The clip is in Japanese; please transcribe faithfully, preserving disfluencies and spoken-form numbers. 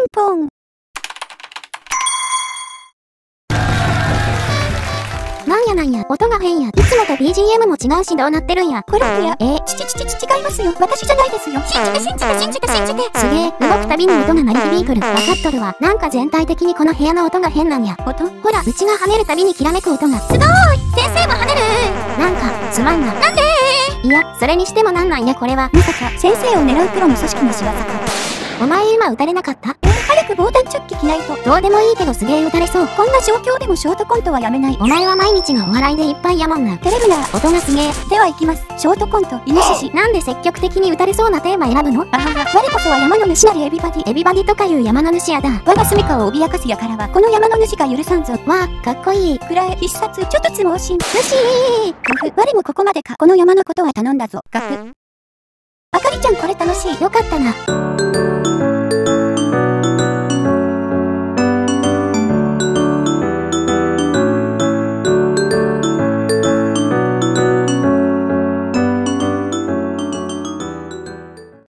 ンポン。なんやなんや、音が変や。いつもと ビージーエム も違うしどうなってるんや。コラクや、えー、ちちちちち違いますよ。私じゃないですよ。信じて信じて信じて信じて。すげえ、動くたびに音が鳴り響いくる。わかっとるわ。なんか全体的にこの部屋の音が変なんや。音ほら、うちが跳ねるたびにきらめく音が。すごーい、先生も跳ねる。なんか、つまんな。なんでー。いや、それにしてもなんなんやこれは。まさか、先生を狙うプロの組織の仕業か。お前今撃たれなかった？え、早く防弾チョッキ着ないと。どうでもいいけどすげえ撃たれそう。こんな状況でもショートコントはやめない。お前は毎日がお笑いでいっぱいやもんな。テレビな、音がすげえ。では行きます。ショートコント、イノシシ。なんで積極的に撃たれそうなテーマ選ぶの？あはは、我こそは山の主なりエビバディ。エビバディとかいう山の主やだ。我が住処を脅かす輩は、この山の主が許さんぞ。わあ、かっこいい。くらえ、必殺、ちょっとつ盲信。主ー。ふふ、我もここまでか。この山のことは頼んだぞ。ガク。あかりちゃんこれ楽しい。よかったな。